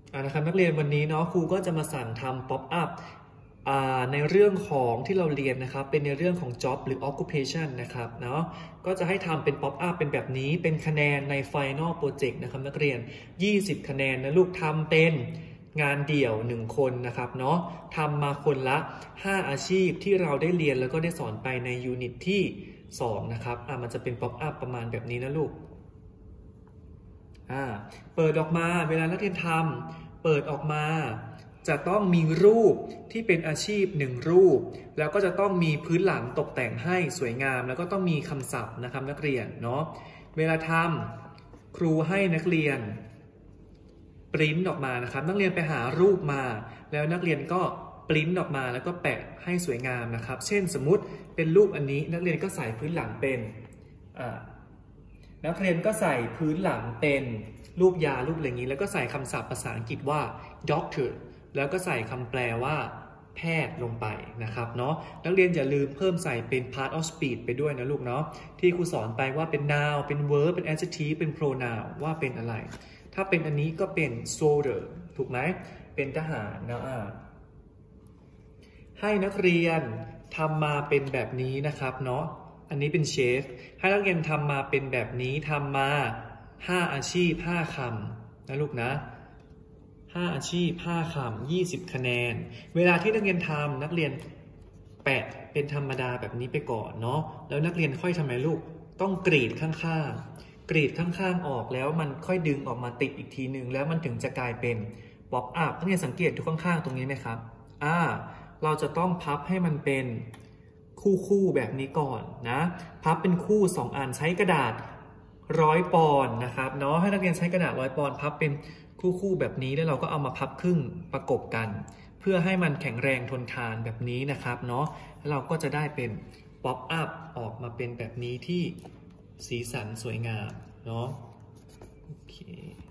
นะครับนักเรียนวันนี้เนาะครูก็จะมาสั่งทำ pop up ในเรื่องของที่เราเรียนนะครับเป็นในเรื่องของ job หรือ occupation นะครับเนาะก็จะให้ทำเป็น pop up เป็นแบบนี้เป็นคะแนนใน final project นะครับนักเรียน20คะแนนนะลูกทำเป็นงานเดี่ยว1คนนะครับเนาะทำมาคนละ5อาชีพที่เราได้เรียนแล้วก็ได้สอนไปในยูนิตที่2นะครับมันจะเป็น pop up ประมาณแบบนี้นะลูกเปิดออกมาเวลานักเรียนทำเปิดออกมาจะต้องมีรูปที่เป็นอาชีพ1รูปแล้วก็จะต้องมีพื้นหลังตกแต่งให้สวยงามแล้วก็ต้องมีคำศัพท์นะครับนักเรียนเนาะเวลาทำครูให้นักเรียนปริ้นออกมานะครับนักเรียนไปหารูปมาแล้วนักเรียนก็ปริ้นออกมาแล้วก็แปะให้สวยงามนะครับเช่นสมมุติเป็นรูปอันนี้นักเรียนก็ใส่พื้นหลังเป็นนักเรียนก็ใส่พื้นหลังเป็นรูปยารูปอะไรอย่างนี้แล้วก็ใส่คำศัพท์ภาษาอังกฤษว่า doctor แล้วก็ใส่คำแปลว่าแพทย์ลงไปนะครับเนาะนักเรียนอย่าลืมเพิ่มใส่เป็น part of speech ไปด้วยนะลูกเนาะที่ครูสอนไปว่าเป็น noun เป็น verb เป็น adjective เป็น pronoun ว่าเป็นอะไรถ้าเป็นอันนี้ก็เป็น soldier ถูกไหมเป็นทหารนะให้นักเรียนทำมาเป็นแบบนี้นะครับเนาะอันนี้เป็นเชฟให้นักเรียนทำมาเป็นแบบนี้ทำมา5อาชีพ5คำนะลูกนะ5อาชีพ5คำ20คะแนนเวลาที่นักเรียนทำนักเรียนแปะเป็นธรรมดาแบบนี้ไปก่อนเนาะแล้วนักเรียนค่อยทำไมลูกต้องกรีดข้างๆกรีดข้างๆออกแล้วมันค่อยดึงออกมาติดอีกทีหนึ่งแล้วมันถึงจะกลายเป็นป๊อปอัพนักเรียนสังเกตดูข้างๆตรงนี้ไหมครับเราจะต้องพับให้มันเป็นคู่แบบนี้ก่อนนะพับเป็นคู่2อันใช้กระดาษ100 ปอนด์นะครับเนาะให้นักเรียนใช้กระดาษ100 ปอนด์พับเป็นคู่แบบนี้แล้วเราก็เอามาพับครึ่งประกบกันเพื่อให้มันแข็งแรงทนทานแบบนี้นะครับเนาะแล้วเราก็จะได้เป็นป๊อปอัพออกมาเป็นแบบนี้ที่สีสันสวยงามเนาะโอเค